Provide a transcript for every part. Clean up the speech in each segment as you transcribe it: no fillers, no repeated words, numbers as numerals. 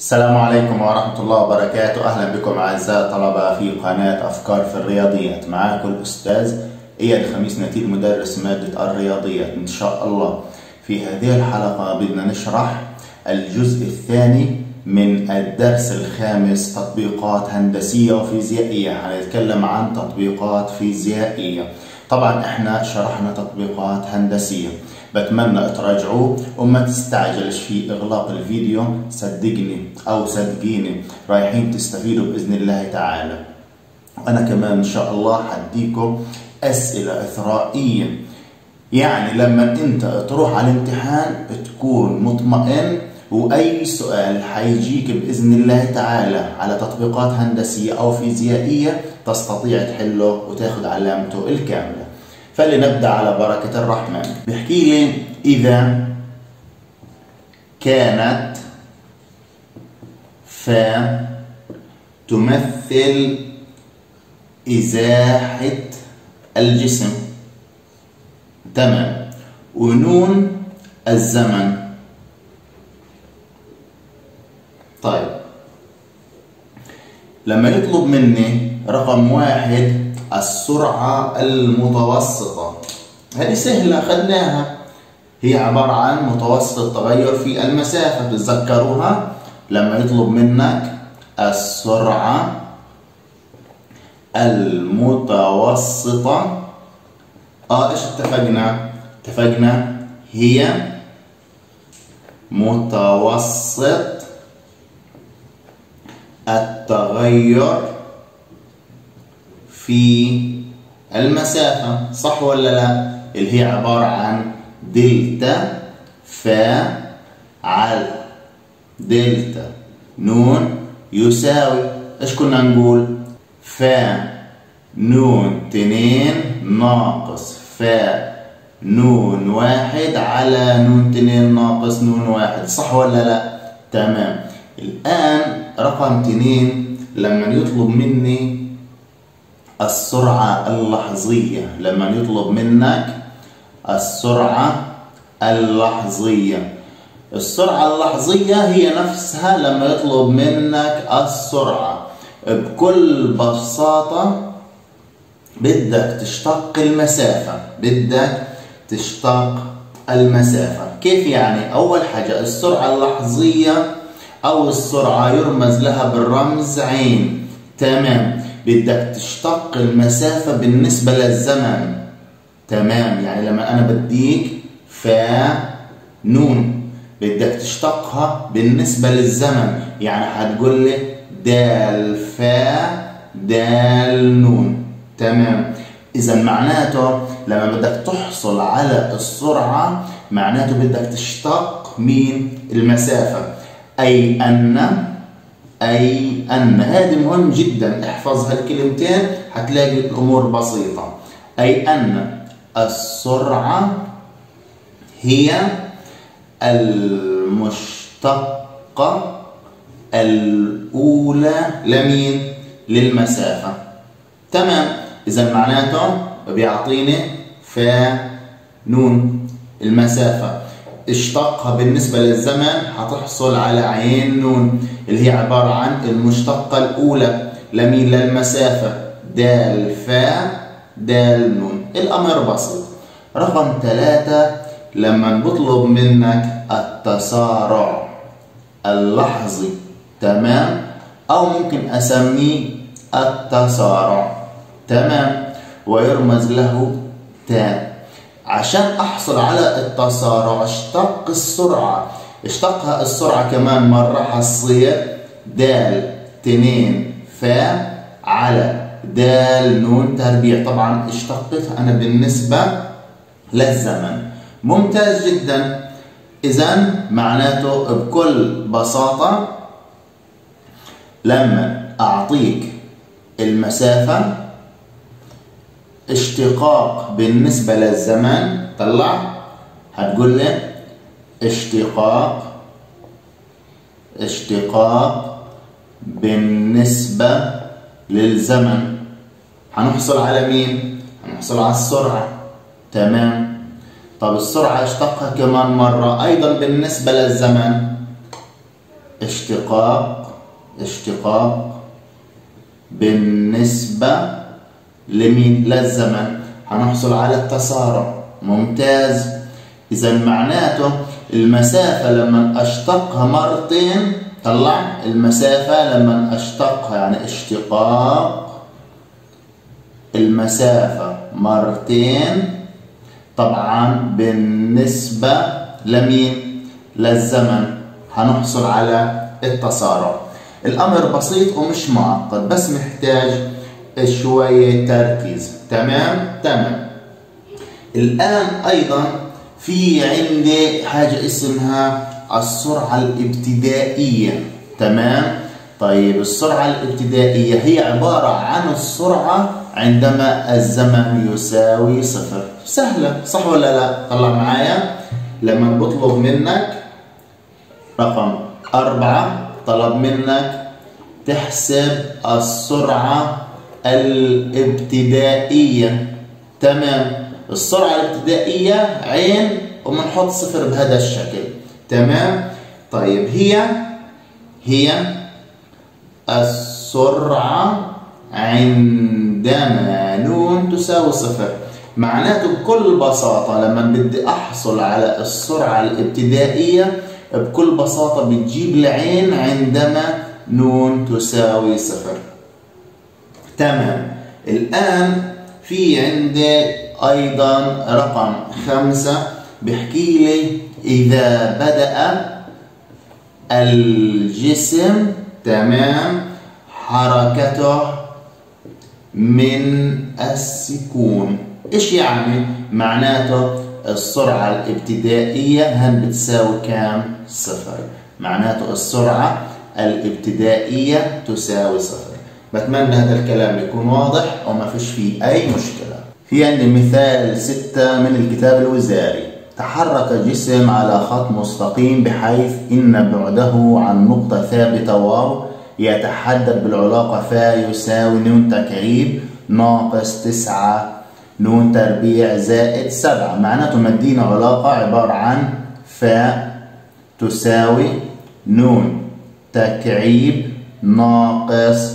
السلام عليكم ورحمة الله وبركاته. أهلا بكم أعزائي طلبة في قناة أفكار في الرياضيات. معاكم الأستاذ إياد خميس نتيل مدرس مادة الرياضيات. إن شاء الله في هذه الحلقة بدنا نشرح الجزء الثاني من الدرس الخامس، تطبيقات هندسية وفيزيائية. هنتكلم عن تطبيقات فيزيائية. طبعا احنا شرحنا تطبيقات هندسية، بتمنى تراجعوه وما تستعجلش في اغلاق الفيديو. صدقني او صدقيني رايحين تستفيدوا باذن الله تعالى. وانا كمان ان شاء الله حديكم اسئله اثرائيه، يعني لما انت تروح على الامتحان تكون مطمئن، واي سؤال حيجيك باذن الله تعالى على تطبيقات هندسيه او فيزيائيه تستطيع تحله وتاخذ علامته الكامله. فلنبدأ على بركة الرحمن. بيحكي لي إذا كانت فا تمثل إزاحة الجسم، تمام، ونون الزمن. طيب لما يطلب مني رقم واحد السرعة المتوسطة، هذه سهلة أخذناها، هي عبارة عن متوسط التغير في المسافة. تتذكروها لما يطلب منك السرعة المتوسطة، ايش اتفقنا هي متوسط التغير في المسافة، صح ولا لا؟ اللي هي عبارة عن دلتا فا على دلتا نون يساوي ايش كنا نقول؟ فا نون 2 ناقص فا نون 1 على نون 2 ناقص نون 1، صح ولا لا؟ تمام. الآن رقم 2 لما يطلب مني السرعة اللحظية، لما يطلب منك السرعة اللحظية، السرعة اللحظية هي نفسها لما يطلب منك السرعة. بكل بساطة بدك تشتق المسافة. كيف يعني؟ أول حاجة السرعة اللحظية أو السرعة يرمز لها بالرمز عين، تمام. بدك تشتق المسافة بالنسبة للزمن، تمام. يعني لما أنا بديك فا نون بدك تشتقها بالنسبة للزمن، يعني هتقول لي دال فا دال نون، تمام. إذا معناته لما بدك تحصل على السرعة معناته بدك تشتق مين؟ المسافة. أي أن هذه مهم جدا، احفظ هالكلمتين هتلاقي الأمور بسيطة. أي أن السرعة هي المشتقة الأولى لمين؟ للمسافة، تمام. إذا معناته بيعطيني فا نون المسافة، اشتقها بالنسبة للزمن هتحصل على عين نون اللي هي عبارة عن المشتقة الأولى لمين؟ للمسافة، دال فا دال نون. الأمر بسيط. رقم 3 لما بطلب منك التسارع اللحظي، تمام، أو ممكن أسميه التسارع، تمام، ويرمز له تاء. عشان أحصل على التسارع اشتق السرعة كمان مرة هتصير دال 2 فا على دال نون تربيع. طبعا اشتقتها أنا بالنسبة للزمن. ممتاز جدا. إذا معناته بكل بساطة لما أعطيك المسافة اشتقاق بالنسبة للزمن، طلع هتقول لي اشتقاق بالنسبة للزمن. هنحصل على مين؟ هنحصل على السرعة، تمام. طب السرعة اشتقها كمان مرة أيضا بالنسبة للزمن، اشتقاق بالنسبة لمين؟ للزمن. هنحصل على التسارع. ممتاز. إذا معناته المسافة لما أشتقها مرتين، طلع المسافة لما أشتقها يعني اشتقاق المسافة مرتين، طبعا بالنسبة لمين؟ للزمن، هنحصل على التسارع. الأمر بسيط ومش معقد، بس محتاج شوية تركيز. تمام؟ تمام. الآن أيضا في عندي حاجة اسمها السرعة الابتدائية. تمام؟ طيب السرعة الابتدائية هي عبارة عن السرعة عندما الزمن يساوي صفر. سهلة، صح ولا لا؟ طلع معايا. لما بطلب منك رقم 4، طلب منك تحسب السرعة الابتدائية. تمام. السرعة الابتدائية عين وبنحط صفر بهذا الشكل. تمام. طيب هي السرعة عندما نون تساوي صفر. معناته بكل بساطة لما بدي أحصل على السرعة الابتدائية بكل بساطة بتجيب العين عندما نون تساوي صفر. تمام. الآن في عندي أيضا رقم 5 بيحكي لي إذا بدأ الجسم تمام حركته من السكون. إيش يعني؟ معناته السرعة الابتدائية هل بتساوي كام؟ صفر. معناته السرعة الابتدائية تساوي صفر. بتمنى هذا الكلام يكون واضح وما فيش فيه أي مشكلة. في عندي مثال 6 من الكتاب الوزاري. تحرك جسم على خط مستقيم بحيث إن بعده عن نقطة ثابتة واو يتحدد بالعلاقة فا يساوي نون تكعيب ناقص 9 نون تربيع زائد 7. معناته مدينا علاقة عبارة عن فا تساوي نون تكعيب ناقص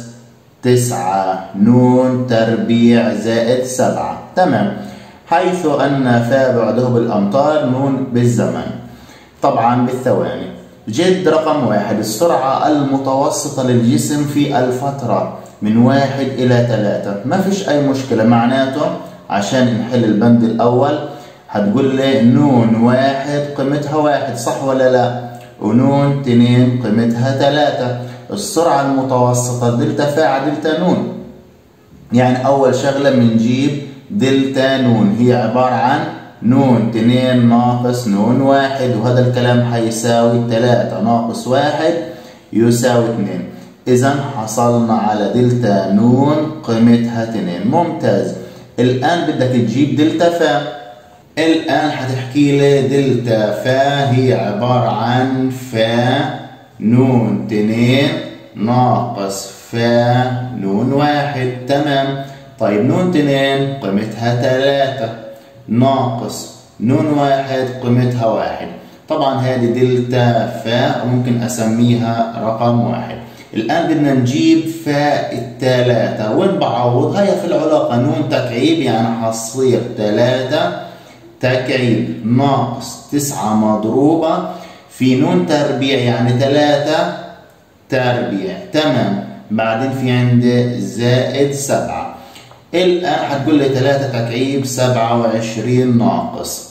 9 نون تربيع زائد 7. تمام. حيث أن فا بعده بالأمتار نون بالزمن، طبعا بالثواني. جد رقم 1 السرعة المتوسطة للجسم في الفترة من 1 إلى 3. ما فيش أي مشكلة. معناته عشان نحل البند الأول هتقول لي نون 1 قيمتها 1، صح ولا لا؟ ونون 2 قيمتها 3. السرعة المتوسطة دلتا فا على دلتا نون، يعني أول شغلة بنجيب دلتا نون هي عبارة عن نون 2 ناقص نون 1، وهذا الكلام حيساوي 3 ناقص 1 يساوي 2. إذا حصلنا على دلتا نون قيمتها 2. ممتاز. الآن بدك تجيب دلتا فا. الآن حتحكي لي دلتا فا هي عبارة عن فا نون 2 ناقص فا نون 1. تمام. طيب نون 2 قيمتها 3 ناقص نون 1 قيمتها 1. طبعا هذه دلتا فا وممكن أسميها رقم 1. الآن بدنا نجيب فا الثلاثة. وين بعوض؟ هي في العلاقة نون تكعيب، يعني حتصير 3 تكعيب ناقص 9 مضروبة في نون تربيع يعني 3 تربيع. تمام. بعدين في عندي زائد 7. الآن هتقول لي 3 تكعيب 27 ناقص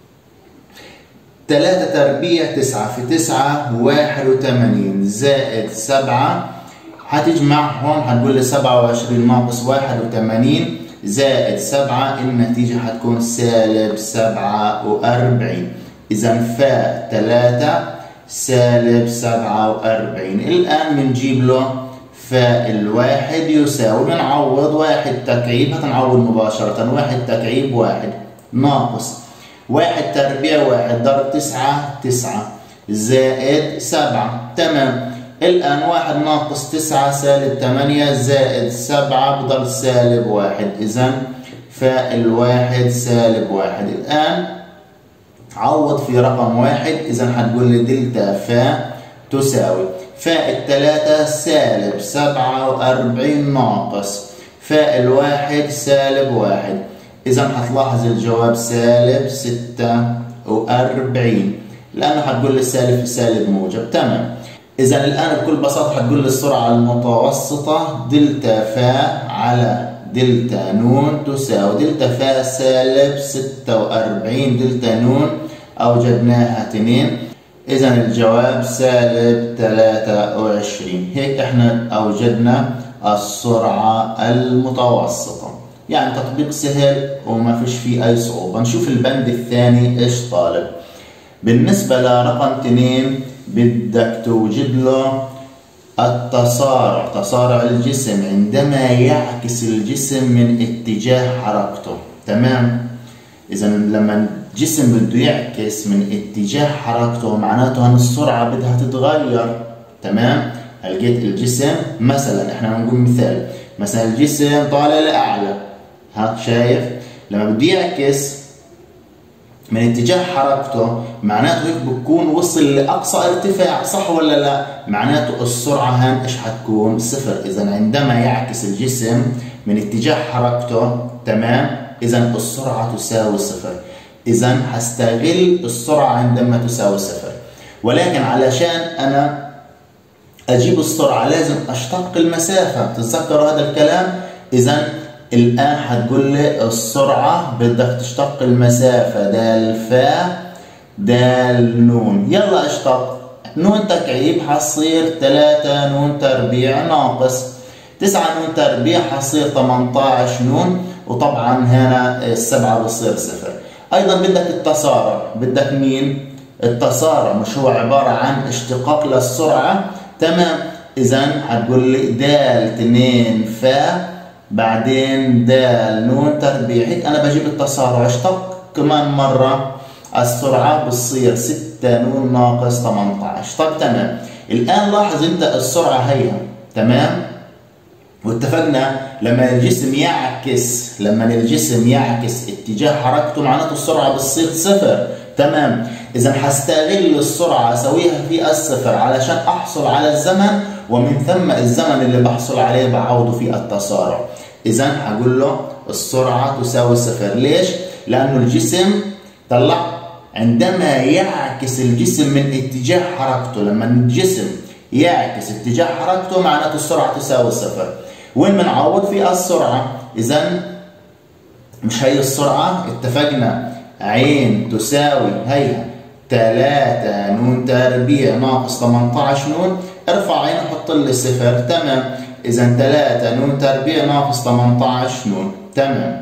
3 تربيع 9 في 9 81 زائد 7. هتجمعهم هتقول لي 27 ناقص 81 زائد 7. النتيجة هتكون سالب 47. إذا فا 3 سالب 47. الآن بنجيب له فا الواحد يساوي، بنعوض 1 تكعيب هتنعوض مباشرة 1 تكعيب 1 ناقص 1 تربيع 1 ضرب 9 9 زائد 7. تمام. الآن 1 ناقص 9 سالب 8 زائد 7 بضل سالب 1. إذا فا الواحد سالب 1. الآن عوض في رقم 1. إذا هتقول لي دلتا فا تساوي فاء 3 سالب 47 ناقص فاء 1 سالب 1. إذا هتلاحظ الجواب سالب 46 لأنه هتقول لي سالب في سالب موجب. تمام. إذا الآن بكل بساطة هتقول لي السرعة المتوسطة دلتا فاء على دلتا نون تساوي دلتا فاء سالب 46 دلتا نون أوجدناها 2. إذا الجواب سالب 23. هيك إحنا أوجدنا السرعة المتوسطة. يعني تطبيق سهل وما فيش فيه أي صعوبة. نشوف البند الثاني إيش طالب. بالنسبة لرقم 2 بدك توجد له التصارع، تصارع الجسم عندما يعكس الجسم من اتجاه حركته. تمام. إذا لما الجسم بده يعكس من اتجاه حركته معناته أن السرعة بدها تتغير. تمام. لقيت الجسم مثلا احنا بنقول مثال، مثلا الجسم طالع لأعلى، ها شايف؟ لما بده يعكس من اتجاه حركته معناته هيك بكون وصل لأقصى ارتفاع، صح ولا لا؟ معناته السرعة هان ايش حتكون؟ صفر. إذا عندما يعكس الجسم من اتجاه حركته، تمام؟ إذا السرعة تساوي صفر. إذا هستغل السرعة عندما تساوي صفر. ولكن علشان أنا أجيب السرعة لازم أشتق المسافة، تتذكروا هذا الكلام؟ إذا الآن هتقول لي السرعة بدك تشتق المسافة دال فاء دال نون. يلا اشتق. نون تكعيب حصير 3 نون تربيع ناقص 9 نون تربيع حصير 18 نون، وطبعا هنا السبعة بصير صفر. أيضا بدك التسارع، بدك مين؟ التسارع مش هو عبارة عن اشتقاق للسرعة؟ تمام. إذا هتقول لي دال 2 فاء بعدين دال نون تربيع. هيك أنا بجيب التسارع، اشتق كمان مرة السرعة بتصير 6 نون ناقص 18. طب تمام. الآن لاحظ أنت السرعة هيها، تمام؟ واتفقنا لما الجسم يعكس اتجاه حركته معناته السرعة بتصير صفر. تمام. إذا هستغل السرعة أسويها في الصفر علشان أحصل على الزمن، ومن ثم الزمن اللي بحصل عليه بعوضه في التسارع. إذا هقول له السرعة تساوي صفر. ليش؟ لأنه الجسم طلع عندما يعكس الجسم من اتجاه حركته، لما الجسم يعكس اتجاه حركته معناته السرعة تساوي صفر. وين بنعوض في السرعة؟ إذا مش هي السرعة اتفقنا عين تساوي هيها 3 نون تربيع ناقص 18 نون، ارفع عين وحط لي صفر. تمام. إذا 3 نون تربيع ناقص 18 نون. تمام.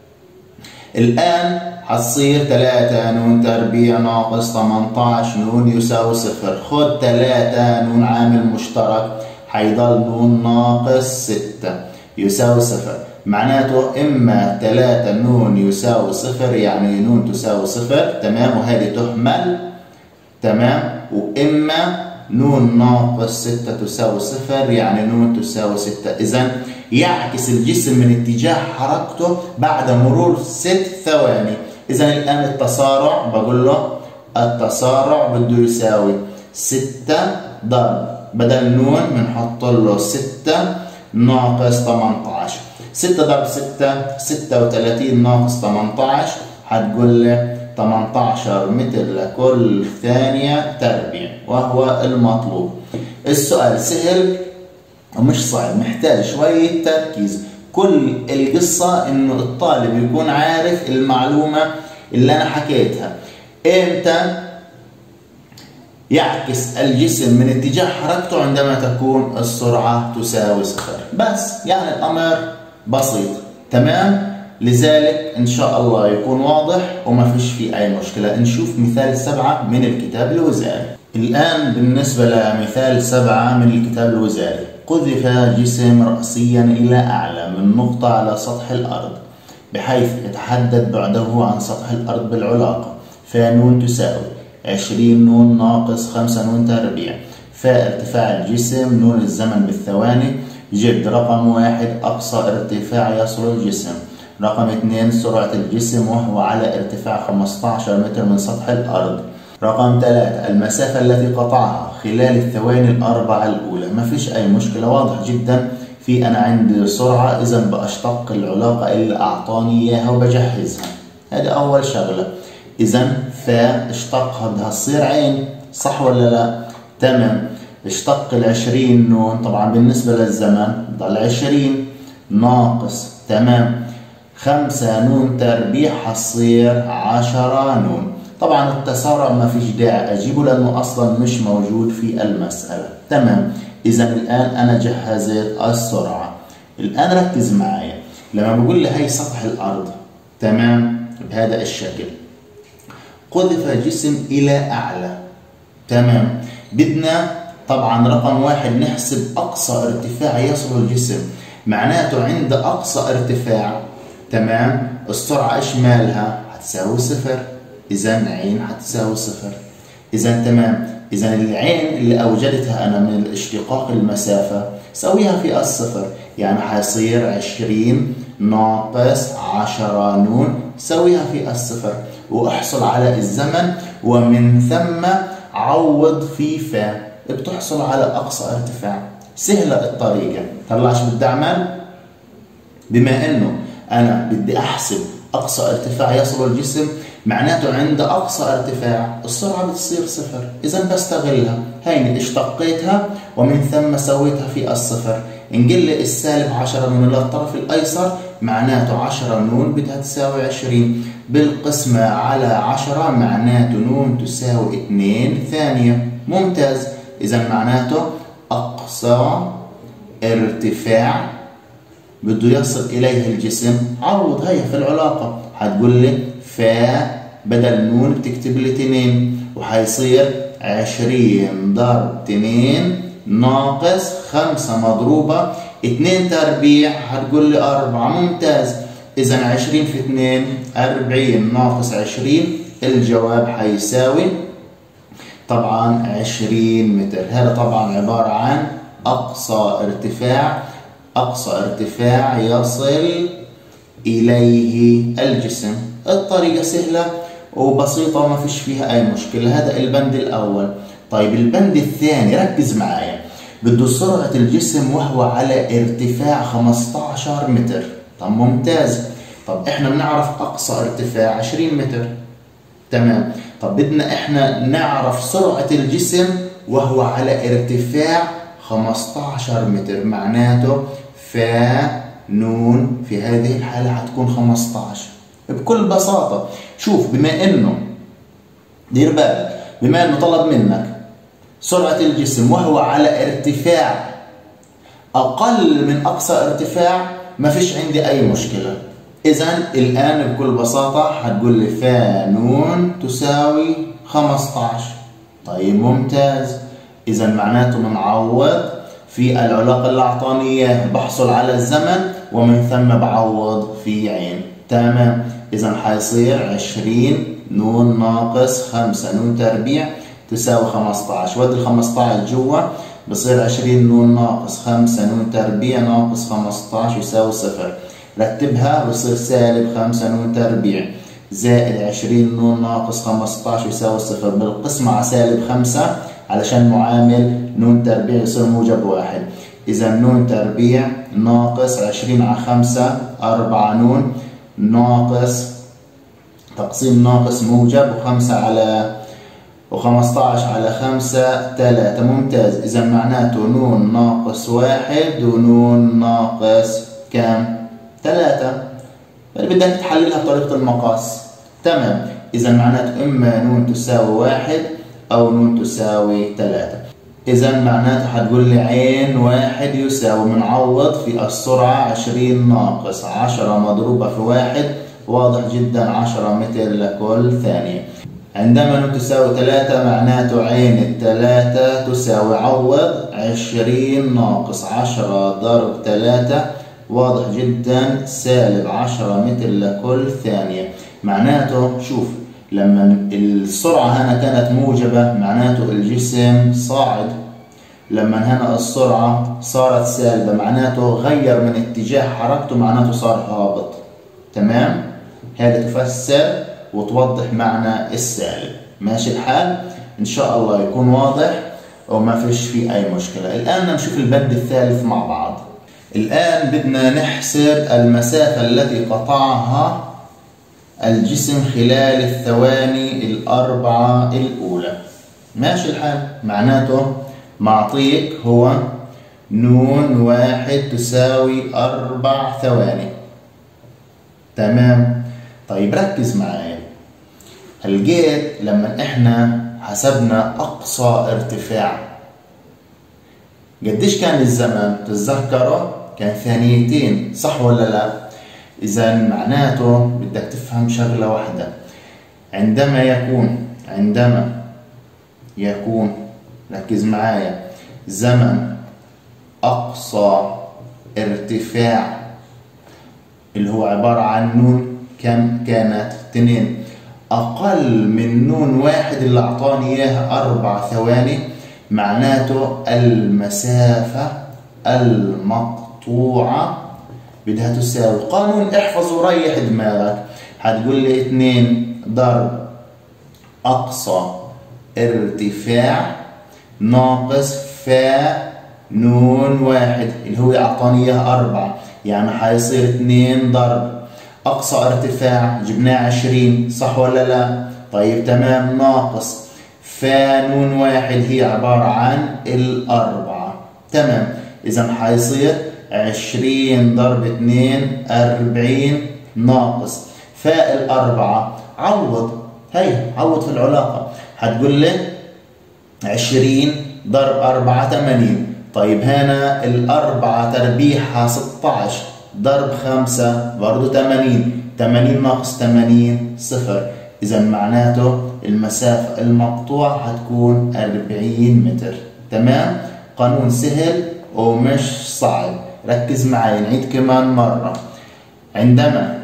الآن حتصير 3 نون تربيع ناقص 18 نون يساوي صفر. خد 3 نون عامل مشترك، حيضل نون ناقص 6 يساوي صفر. معناته إما 3 نون يساوي صفر يعني نون تساوي صفر، تمام، وهذه تهمل، تمام، وإما نون ناقص 6 تساوي صفر يعني نون تساوي 6. إذا يعكس الجسم من اتجاه حركته بعد مرور 6 ثواني. إذا الآن التسارع بقول له التسارع بده يساوي 6 ضرب بدل نون بنحط له 6 ناقص 18. 6 ضرب 6 36 ناقص 18 هتقول لي 18 متر لكل ثانية تربيع، وهو المطلوب. السؤال سهل ومش صعب، محتاج شوية تركيز. كل القصة انه الطالب يكون عارف المعلومة اللي انا حكيتها. امتى يعكس الجسم من اتجاه حركته؟ عندما تكون السرعة تساوي صفر. بس يعني الامر بسيط، تمام. لذلك ان شاء الله يكون واضح وما فيش فيه اي مشكلة. نشوف مثال 7 من الكتاب الوزاري. الان بالنسبة لمثال 7 من الكتاب الوزاري، قذف جسم رأسيا الى اعلى من نقطة على سطح الارض بحيث يتحدد بعده عن سطح الارض بالعلاقة فنون تساوي 20 نون ناقص 5 نون تربيع. فارتفاع الجسم نون الزمن بالثواني. جد رقم 1 أقصى ارتفاع يصل الجسم. رقم 2 سرعة الجسم وهو على ارتفاع 15 متر من سطح الأرض. رقم 3 المسافة التي قطعها خلال الثواني الأربعة الأولى. ما فيش أي مشكلة، واضح جدا. في أنا عندي سرعة، إذا بأشتق العلاقة اللي أعطاني إياها وبجهزها. هذه أول شغلة. إذا فاشتقها بدها تصير عين، صح ولا لا؟ تمام. اشتق 20 نون، طبعا بالنسبة للزمن ضل 20 ناقص، تمام، 5 نون تربيع حتصير 10 نون. طبعا التسارع ما فيش داعي أجيبه لأنه أصلا مش موجود في المسألة، تمام. إذا الآن أنا جهزت السرعة. الآن ركز معايا، لما بقول لي هي سطح الأرض، تمام، بهذا الشكل، قذف جسم إلى أعلى، تمام. بدنا طبعا رقم 1 نحسب أقصى ارتفاع يصل الجسم، معناته عند أقصى ارتفاع، تمام، السرعة إيش مالها؟ هتساوي صفر. إذا عين هتساوي صفر. إذا تمام. إذا العين اللي أوجدتها أنا من الاشتقاق المسافة سويها في الصفر، يعني حيصير 20 ناقص 10 نون، سويها في الصفر وأحصل على الزمن، ومن ثم عوض في فا بتحصل على أقصى ارتفاع. سهلة الطريقة. طلع شو بدي أعمل؟ بما إنه أنا بدي أحسب أقصى ارتفاع يصل الجسم، معناته عند أقصى ارتفاع السرعة بتصير صفر، إذا بستغلها. هيني اشتقيتها ومن ثم سويتها في الصفر. نقل السالب 10 نون للطرف الأيسر، معناته 10 نون بدها تساوي 20 بالقسمة على 10، معناته نون تساوي 2 ثانية. ممتاز. إذا معناته أقصى ارتفاع بده يصل إليه الجسم، عوض هي في العلاقة. هتقول لي فا بدل نون بتكتب لي 2، وحيصير 20 ضرب 2 ناقص 5 مضروبة 2 تربيع، هتقول لي 4. ممتاز. إذا 20 في 2 40 ناقص 20، الجواب حيساوي طبعا 20 متر. هذا طبعا عبارة عن أقصى ارتفاع يصل إليه الجسم. الطريقة سهلة وبسيطة وما فيش فيها أي مشكلة. هذا البند الأول. طيب البند الثاني ركز معايا، بده سرعة الجسم وهو على ارتفاع 15 متر. طب ممتاز. طب احنا بنعرف أقصى ارتفاع 20 متر، تمام. طب بدنا احنا نعرف سرعة الجسم وهو على ارتفاع 15 متر، معناته فا نون في هذه الحالة هتكون 15 بكل بساطة. شوف، بما انه دير بالك، بما انه طلب منك سرعة الجسم وهو على ارتفاع اقل من اقصى ارتفاع، ما فيش عندي اي مشكلة. اذا الان بكل بساطة هتقول لي فا نون تساوي 15. طيب ممتاز. اذا معناته بنعوض في العلاقة اللي اعطاني اياها، بحصل على الزمن ومن ثم بعوض في عين، تمام. اذا حيصير 20 نون ناقص 5 نون تربيع تساوي 15. ودي ال 15 جوا، بصير 20 نون ناقص 5 نون تربيع ناقص 15 يساوي صفر. رتبها، بصير سالب 5 نون تربيع زائد 20 نون ناقص 15 يساوي صفر. بالقسمة على سالب 5 علشان معامل نون تربيع يصير موجب 1. إذا نون تربيع ناقص 20 على 5 4 نون ناقص تقسيم ناقص موجب، و5 على و15 على 5 3. ممتاز. إذا معناته نون ناقص 1 ونون ناقص كام؟ 3. بدك تحللها بطريقة المقاس، تمام. إذا معناته إما نون تساوي 1 أو نون تساوي 3. إذا معناته حتقول لي عين 1 يساوي، بنعوض في السرعة 20 ناقص 10 مضروبة في 1، واضح جدا 10 متر لكل ثانية. عندما نون تساوي 3 معناته عين 3 تساوي، عوض 20 ناقص 10 ضرب 3، واضح جدا سالب 10 متر لكل ثانية. معناته شوف، لما السرعة هنا كانت موجبة معناته الجسم صاعد، لما هنا السرعة صارت سالبة معناته غير من اتجاه حركته، معناته صار هابط، تمام. هذا تفسر وتوضح معنى السالب. ماشي الحال؟ إن شاء الله يكون واضح وما فيش فيه أي مشكلة. الآن نشوف البند الثالث مع بعض. الآن بدنا نحسب المسافة التي قطعها الجسم خلال الثواني الأربعة الأولى. ماشي الحال؟ معناته معطيك هو نون واحد تساوي 4 ثواني. تمام؟ طيب ركز معايا. هلقيت لما احنا حسبنا أقصى ارتفاع قديش كان الزمن؟ تتذكروا؟ كان ثانيتين، صح ولا لا؟ إذا معناته بدك تفهم شغلة واحدة. عندما يكون ركز معايا زمن أقصى ارتفاع اللي هو عبارة عن نون كم كانت؟ 2 أقل من نون واحد اللي أعطاني إياها 4 ثواني، معناته المسافة المقطوعة بدها تساوي قانون احفظ وريح دماغك. هتقول لي 2 ضرب أقصى ارتفاع ناقص فا نون واحد اللي هو أعطاني إياها 4، يعني حيصير 2 ضرب أقصى ارتفاع جبناه 20، صح ولا لا؟ طيب تمام، ناقص فا نون واحد هي عبارة عن 4. تمام، إذا حيصير 20 ضرب 2 40 ناقص فا 4. عوض، عوض في العلاقة. هتقول لي 20 ضرب 4 80. طيب هنا 4 تربيعها 16 ضرب 5 برضه 80. 80 ناقص 80 صفر. إذا معناته المسافة المقطوعة هتكون 40 متر. تمام؟ قانون سهل ومش صعب. ركز معي، نعيد كمان مرة. عندما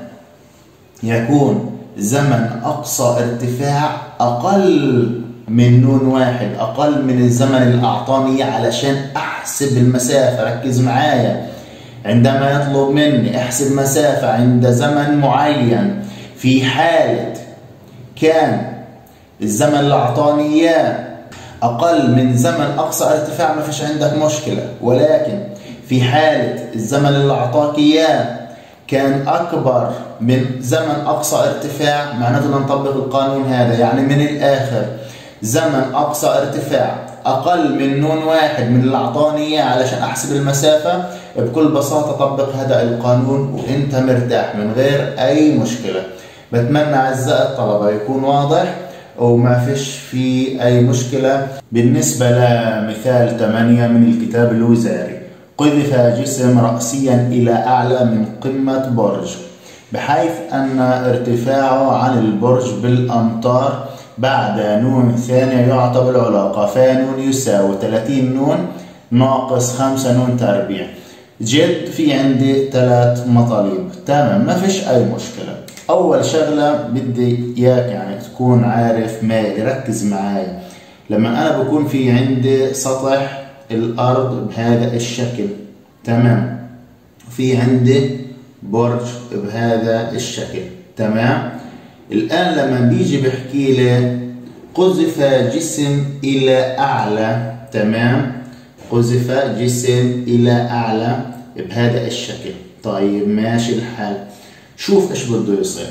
يكون زمن أقصى ارتفاع أقل من نون واحد، أقل من الزمن اللي أعطاني علشان أحسب المسافة. ركز معايا، عندما يطلب مني أحسب مسافة عند زمن معين، في حالة كان الزمن اللي أعطاني إياه أقل من زمن أقصى ارتفاع ما فيش عندك مشكلة، ولكن في حالة الزمن اللي أعطاك إياه كان أكبر من زمن أقصى ارتفاع، معناته نطبق القانون هذا. يعني من الآخر زمن أقصى ارتفاع أقل من نون واحد من اللي أعطاني إياه علشان أحسب المسافة، بكل بساطة طبق هذا القانون وإنت مرتاح من غير أي مشكلة. بتمنى أعزائي الطلبة يكون واضح وما فيش فيه أي مشكلة. بالنسبة لمثال 8 من الكتاب الوزاري: قذف جسم رأسيا إلى أعلى من قمة برج بحيث أن ارتفاعه عن البرج بالأمتار بعد نون ثانية يعطى بالعلاقة فا نون يساوي 30 نون ناقص 5 نون تربيع. جد في عندي 3 مطالب. تمام، ما فيش أي مشكلة. أول شغلة بدي إياك يعني تكون عارف مالي. ركز معايا، لما أنا بكون في عندي سطح الأرض بهذا الشكل، تمام، في عندي برج بهذا الشكل، تمام. الآن لما بيجي بحكي لي قذف جسم إلى أعلى، تمام، قذف جسم إلى أعلى بهذا الشكل. طيب ماشي الحال، شوف إيش بده يصير.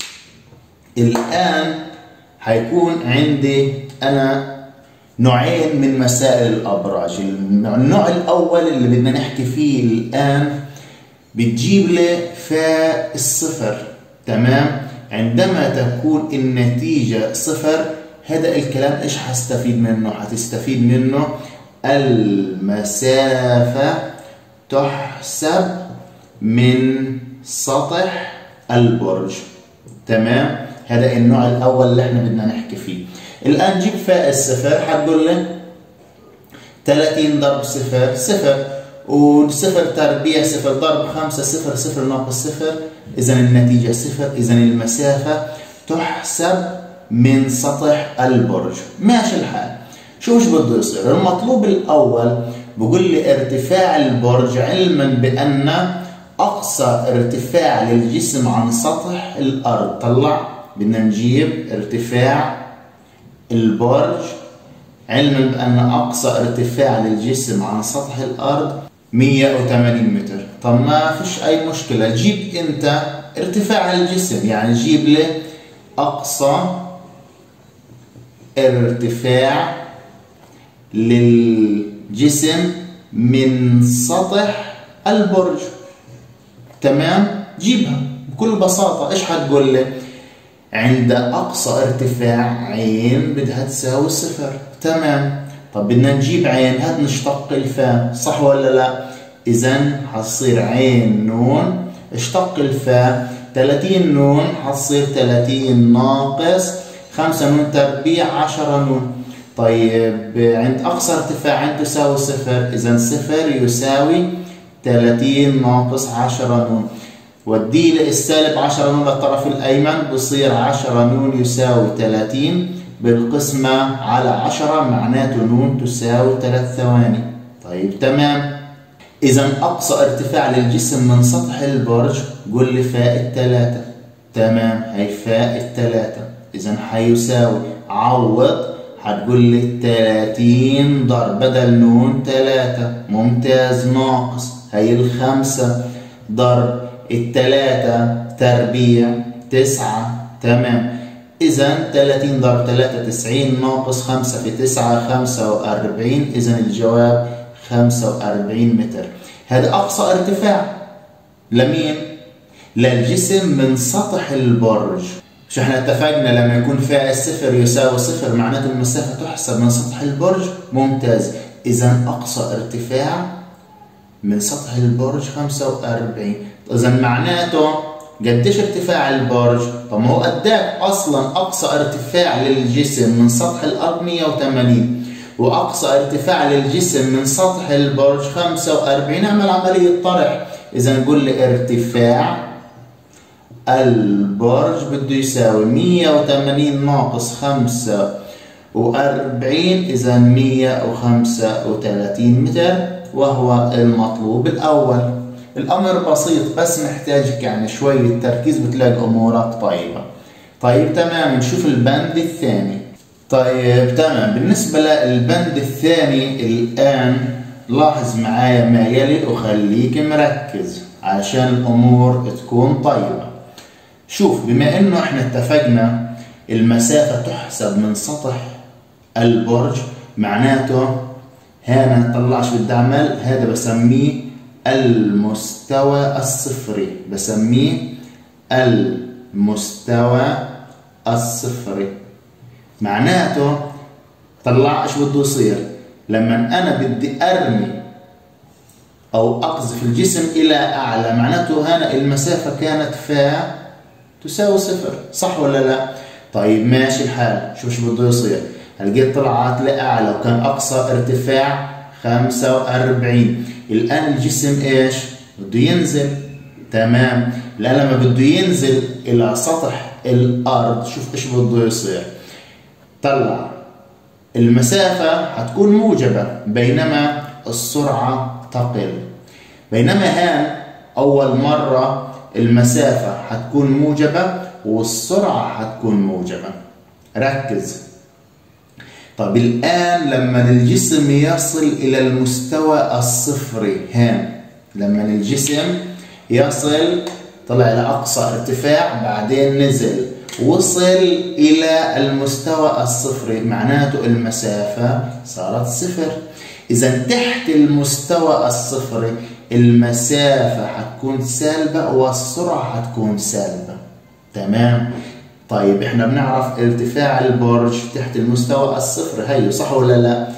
الآن حيكون عندي أنا نوعين من مسائل الأبراج. النوع الأول اللي بدنا نحكي فيه الآن بتجيب لي فا الصفر، تمام. عندما تكون النتيجة صفر، هذا الكلام إيش هستفيد منه؟ هتستفيد منه المسافة تحسب من سطح البرج، تمام. هذا النوع الأول اللي احنا بدنا نحكي فيه. الآن جيب فاء الصفر، هتقول لي 30 ضرب صفر صفر، وصفر تربيع صفر ضرب 5 صفر صفر ناقص صفر، إذا النتيجة صفر. إذا المسافة تحسب من سطح البرج. ماشي الحال. شو إيش بده يصير؟ المطلوب الأول بقول لي ارتفاع البرج، علما بأن أقصى ارتفاع للجسم عن سطح الأرض. طلع بدنا نجيب ارتفاع البرج، علما بأن أقصى ارتفاع للجسم عن سطح الأرض 180 متر. طب ما فيش أي مشكلة، جيب أنت ارتفاع الجسم، يعني جيب لي أقصى ارتفاع للجسم من سطح البرج. تمام؟ جيبها بكل بساطة. إيش هتقول لي؟ عند أقصى ارتفاع عين بدها تساوي 0. تمام. طب بدنا نجيب عين، هات نشتق الفاء، صح ولا لا؟ إذن حتصير عين نون، اشتق الفاء 30 نون، حتصير 30 ناقص 5 نون تربيع 10 نون. طيب عند أقصى ارتفاع عين تساوي 0، إذن 0 يساوي 30 ناقص 10 نون. ودي لي السالب 10 نون للطرف الأيمن، بصير 10 نون يساوي 30 بالقسمة على 10، معناته نون تساوي 3 ثواني. طيب تمام. إذا أقصى ارتفاع للجسم من سطح البرج قول لي فاء 3. تمام، هي فاء 3. إذا حيساوي، عوض، هتقول لي 30 ضرب بدل نون 3. ممتاز. ناقص هي 5 ضرب 3 تربيع 9. تمام. إذا 30 ضرب 3 90 ناقص 5 في 9 45. إذا الجواب 45 متر. هذا أقصى ارتفاع لمين؟ للجسم من سطح البرج. شو احنا اتفقنا لما يكون فاعل 0 يساوي 0 معناته المسافة تحسب من سطح البرج. ممتاز. إذا أقصى ارتفاع من سطح البرج 45. إذا معناته قديش ارتفاع البرج؟ طب ما هو قداك أصلا أقصى ارتفاع للجسم من سطح الأرض 180 وأقصى ارتفاع للجسم من سطح البرج 45. نعمل عملية طرح. إذا نقول لي ارتفاع البرج بده يساوي 180 ناقص 45. إذا 135 متر، وهو المطلوب الأول. الأمر بسيط بس محتاجك يعني شوية تركيز بتلاقي أمورك طيبة. طيب تمام. نشوف البند الثاني. طيب تمام. بالنسبة للبند الثاني الآن لاحظ معايا ما يلي وخليك مركز عشان الأمور تكون طيبة. شوف، بما إنه إحنا اتفقنا المسافة تحسب من سطح البرج، معناته هنا طلعش بدي أعمل هذا بسميه المستوى الصفري. بسميه المستوى الصفري. معناته طلع ايش بده يصير لما انا بدي ارمي او اقذف الجسم الى اعلى، معناته هنا المسافة كانت فا تساوي 0، صح ولا لا؟ طيب ماشي الحال. شوف شو بده يصير. لقيت طلعت لاعلى وكان اقصى ارتفاع 45. الآن الجسم إيش؟ بده ينزل. تمام. لا، لما بده ينزل إلى سطح الأرض شوف إيش بده يصير. طلع المسافة هتكون موجبة بينما السرعة تقل. بينما هان أول مرة المسافة هتكون موجبة والسرعة هتكون موجبة. ركز. طب الآن لما الجسم يصل إلى المستوى الصفري، هان لما الجسم يصل طلع إلى أقصى ارتفاع بعدين نزل وصل إلى المستوى الصفري، معناته المسافة صارت 0. إذا تحت المستوى الصفري المسافة حتكون سالبة والسرعة حتكون سالبة. تمام. طيب احنا بنعرف ارتفاع البرج تحت المستوى الصفر، هي صح ولا لا؟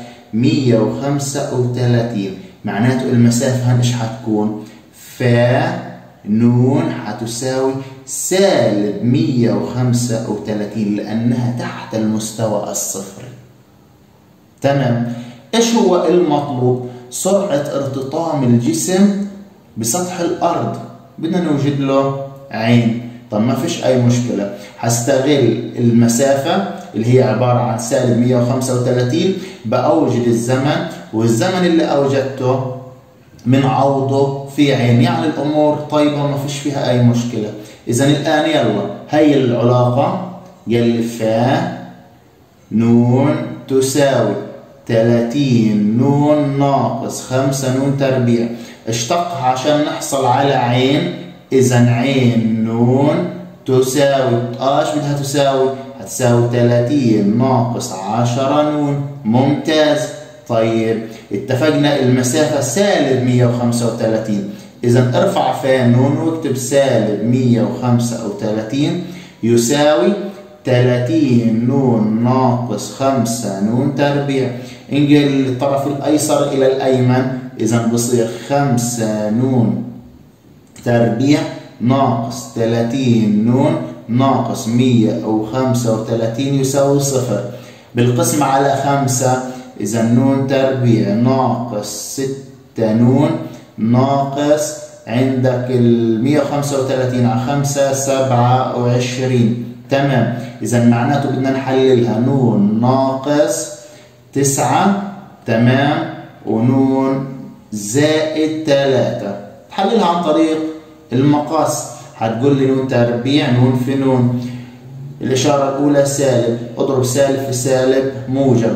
135. معناته المسافة ايش حتكون؟ فا نون حتساوي سالب 135 لأنها تحت المستوى الصفري. تمام. ايش هو المطلوب؟ سرعة ارتطام الجسم بسطح الأرض. بدنا نوجد له عين. طب ما فيش أي مشكلة، هستغل المسافة اللي هي عبارة عن سالب 135 بأوجد الزمن، والزمن اللي أوجدته من عوضه في عين، يعني الأمور طيبة ما فيش فيها أي مشكلة. إذا الآن يلا هي العلاقة يلي فا نون تساوي 30 نون ناقص 5 نون تربيع. اشتقها عشان نحصل على عين. إذا عين نون تساوي ايش بدها تساوي؟ هتساوي 30 ناقص 10 نون. ممتاز. طيب اتفقنا المسافة سالب 135. إذا ارفع فيها نون واكتب سالب 135 يساوي 30 نون ناقص 5 نون تربيع. انقل الطرف الأيسر إلى الأيمن. إذا بصير 5 نون تربيع ناقص 30 نون ناقص 135 يساوي 0. بالقسمة على 5 إذا نون تربيع ناقص 6 نون ناقص عندك ال 135 على 5 27. تمام. إذا معناته بدنا نحللها نون ناقص 9 تمام ونون زائد 3. تحللها عن طريق المقاس. هتقول لي نون تربيع نون في نون. الإشارة الأولى سالب، اضرب سالب في سالب موجب.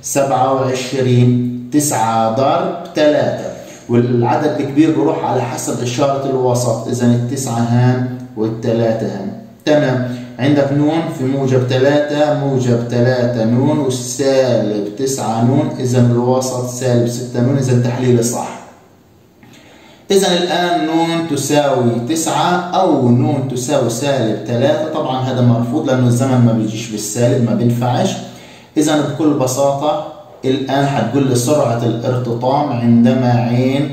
27 9 ضرب 3 والعدد الكبير بروح على حسب إشارة الوسط. إذا التسعة هان والثلاثة هان. تمام. عندك نون في موجب 3 موجب 3 نون والسالب 9 نون. إذا الوسط سالب 6 نون. إذا التحليل صح. إذا الآن نون تساوي 9 أو نون تساوي سالب 3. طبعا هذا مرفوض لأنه الزمن ما بيجيش بالسالب ما بينفعش. إذا بكل بساطة الآن هتقول لي سرعة الارتطام عندما عين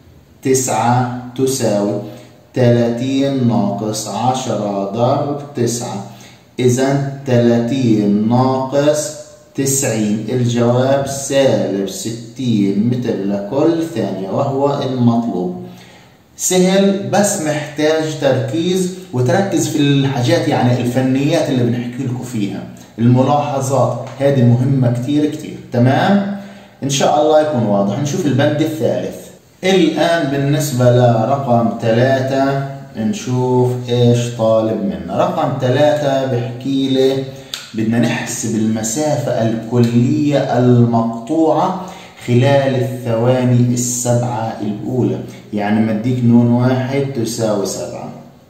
9 تساوي 30 ناقص 10 ضرب 9. إذا 30 ناقص 90. الجواب سالب 60 متر لكل ثانية وهو المطلوب. سهل بس محتاج تركيز وتركز في الحاجات يعني الفنيات اللي بنحكي لكم فيها. الملاحظات هذه مهمة كتير كتير. تمام؟ إن شاء الله يكون واضح. نشوف البند الثالث. الآن بالنسبة لرقم 3 نشوف إيش طالب منا. رقم 3 بحكي لي بدنا نحسب المسافة الكلية المقطوعة خلال الثواني السبعة الأولى. يعني مديك نون 1 تساوي 7.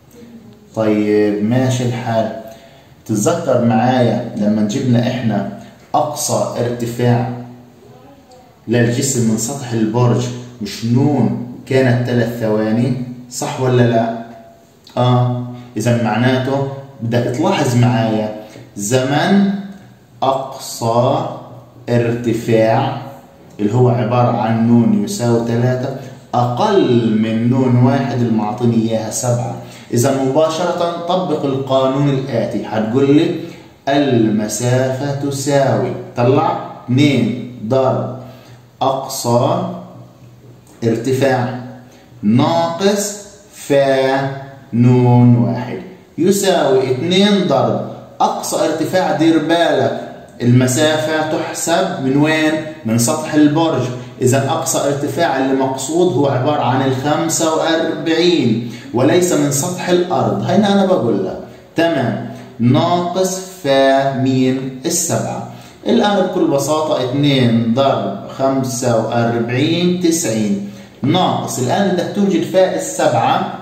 طيب ماشي الحال. تتذكر معايا لما جبنا إحنا أقصى ارتفاع للجسم من سطح البرج مش نون كانت 3 ثواني صح ولا لا؟ إذا معناته بدك تلاحظ معايا زمن أقصى ارتفاع اللي هو عبارة عن نون يساوي 3 أقل من نون 1 اللي معطيني إياها 7. إذا مباشرة طبق القانون الآتي. هتقول لي المسافة تساوي طلع 2 ضرب أقصى ارتفاع ناقص فا نون 1 يساوي 2 ضرب أقصى ارتفاع. دير بالك المسافة تحسب من وين؟ من سطح البرج. إذا أقصى ارتفاع اللي مقصود هو عبارة عن 45 وليس من سطح الأرض. هنا أنا بقول لك تمام. ناقص فا مين؟ 7. الآن بكل بساطة 2 ضرب 45 90 ناقص. الآن بدك توجد فا 7.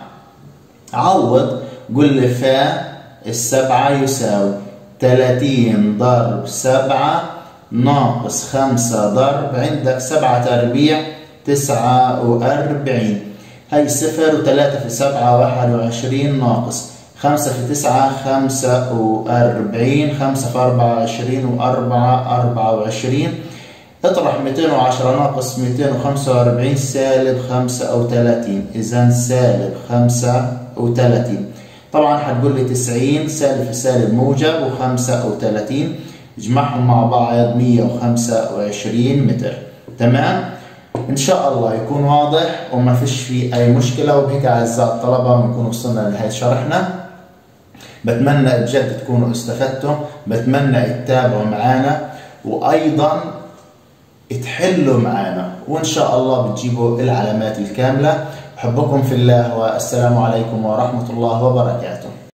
عوض قل لي فا 7 يساوي 30 ضرب 7 ناقص 5 ضرب عندك 7 تربيع 49. هاي 0 و3 في 7 21 ناقص 5 في 9 45 5 في 24 و4 24. اطرح 210 ناقص 245 سالب 35. إذا سالب 35. طبعا هتقول لي 90 سالب في سالب موجب و35 اجمعهم مع بعض 125 متر. تمام؟ ان شاء الله يكون واضح وما فيش فيه اي مشكله. وبهيك اعزائي الطلبه بنكون وصلنا لنهايه شرحنا. بتمنى بجد تكونوا استفدتم. بتمنى تتابعوا معنا وايضا تحلوا معنا وان شاء الله بتجيبوا العلامات الكامله. احبكم في الله والسلام عليكم ورحمه الله وبركاته.